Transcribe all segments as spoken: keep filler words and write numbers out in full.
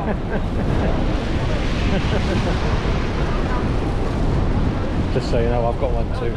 Just so you know, I've got one too.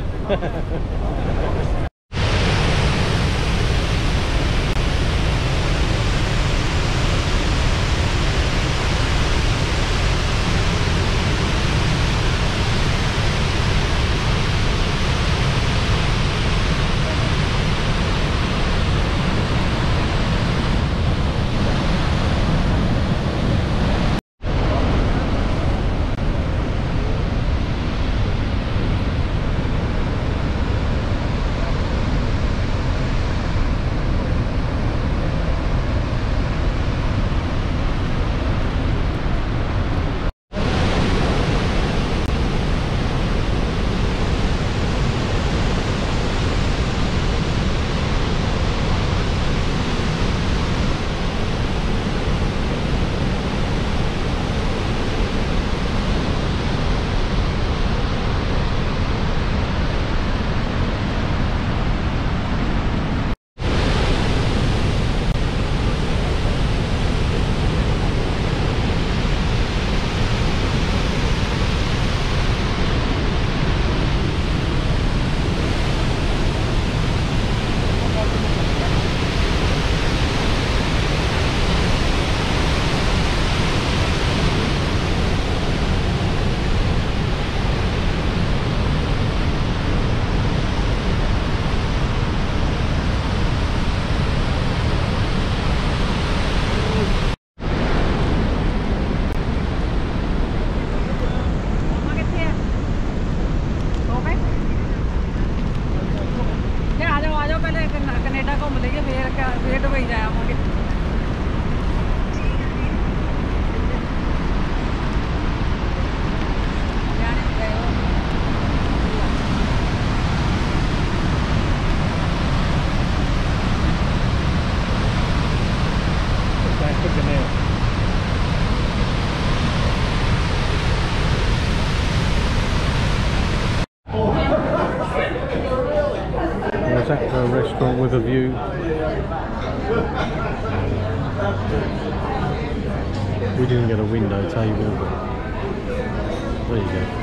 At a restaurant with a view. We didn't get a window table, but there you go.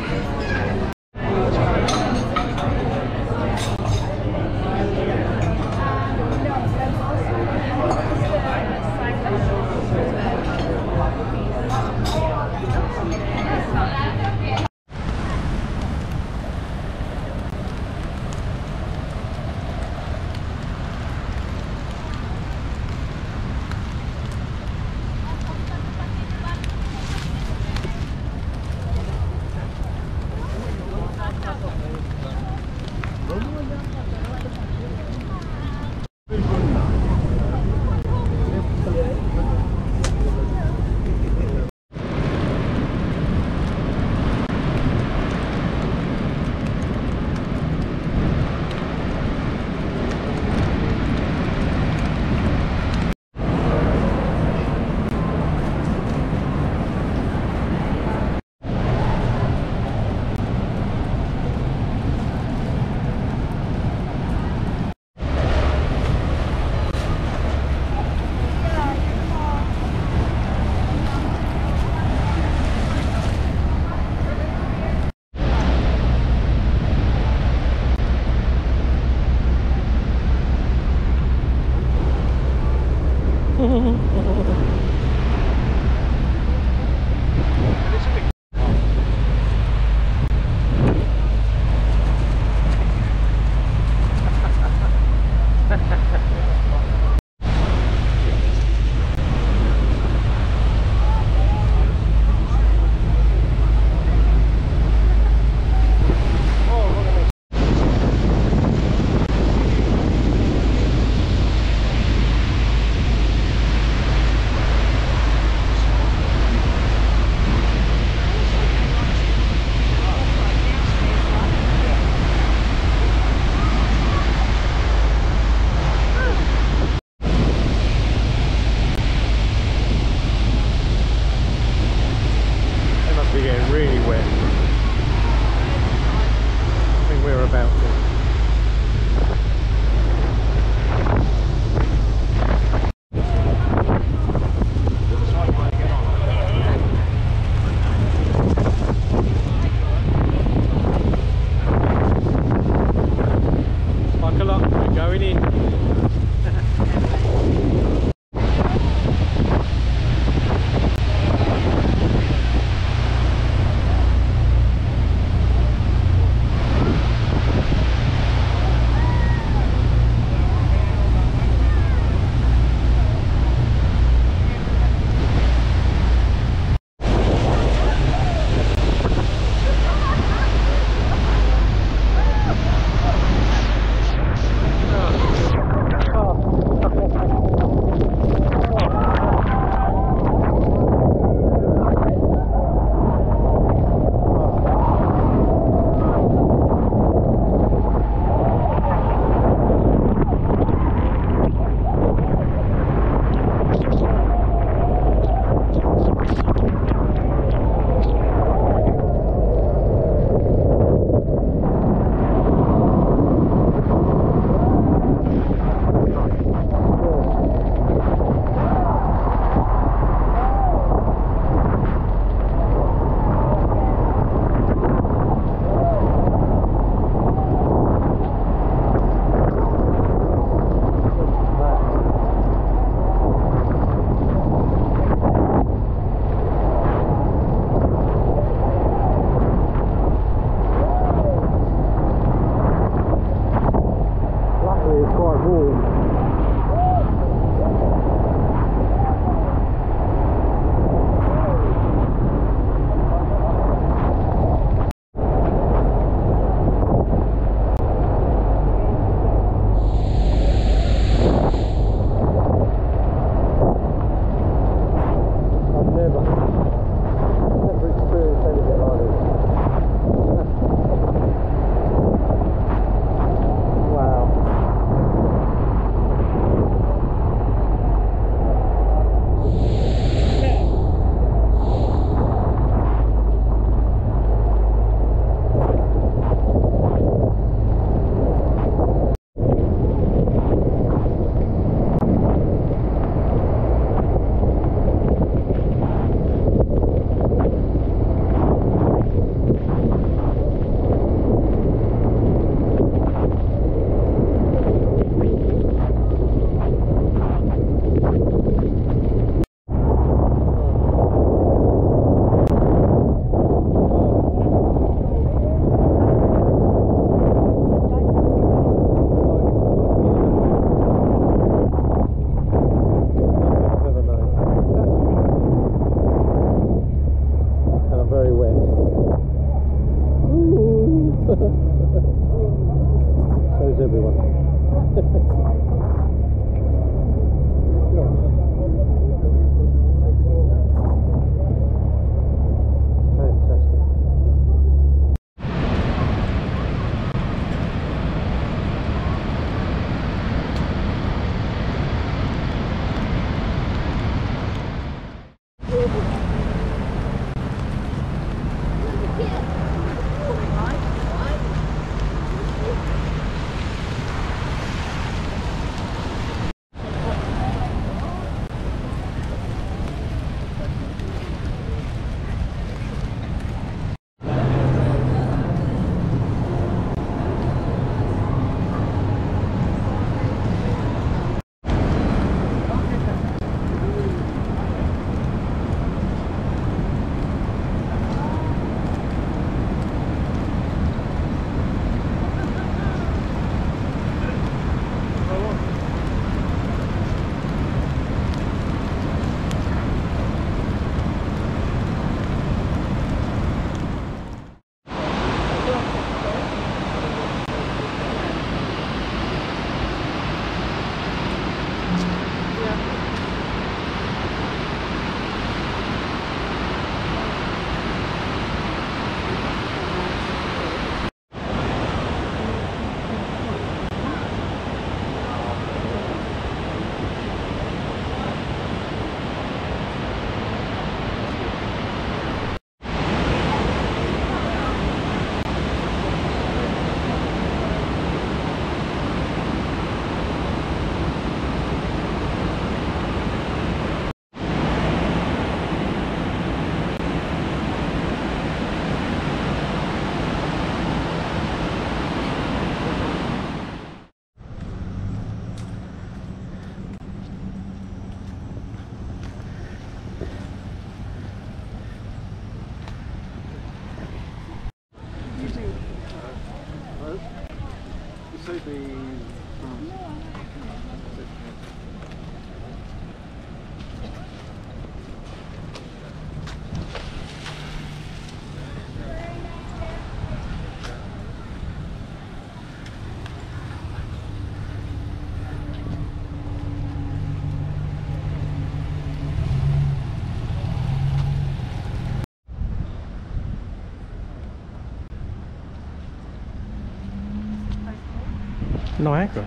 Niagara.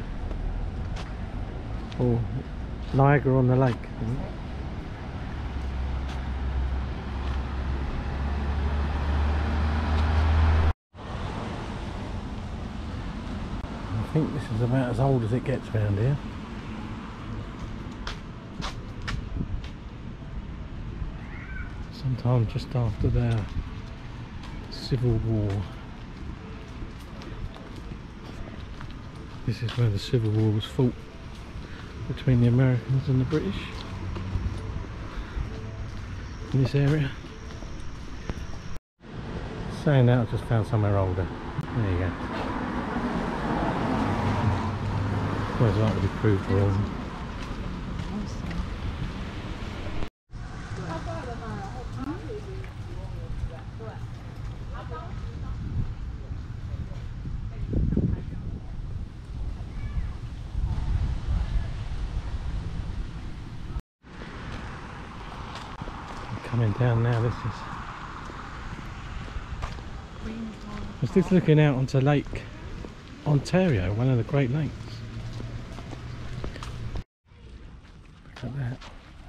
Or Niagara on the lake. I think this is about as old as it gets round here. Sometime just after the Civil War. This is where the Civil War was fought between the Americans and the British in this area. Saying that, I've just found somewhere older. There you go. Always like to be proved wrong. Coming down now, this is... I was just looking out onto Lake Ontario, one of the Great Lakes. Look at that.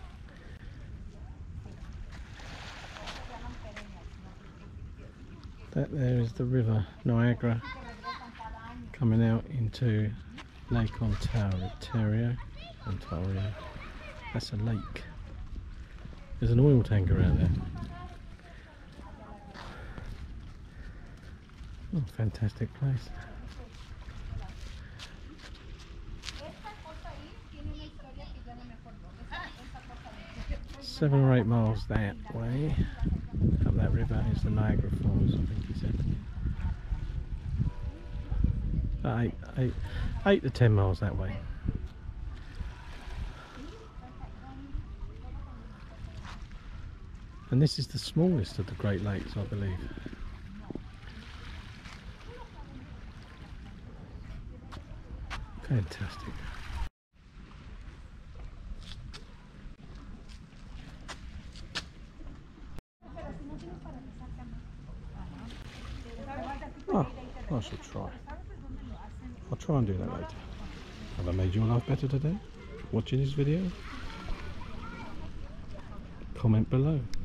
That there is the river Niagara coming out into Lake Ontario. Ontario. That's a lake. There's an oil tanker out there. Oh, fantastic place. Seven or eight miles that way up that river is the Niagara Falls, I think he said. About eight, eight, eight to ten miles that way. And this is the smallest of the Great Lakes, I believe. Fantastic. Oh, I shall try. I'll try and do that later. Have I made your life better today? Watching this video? Comment below.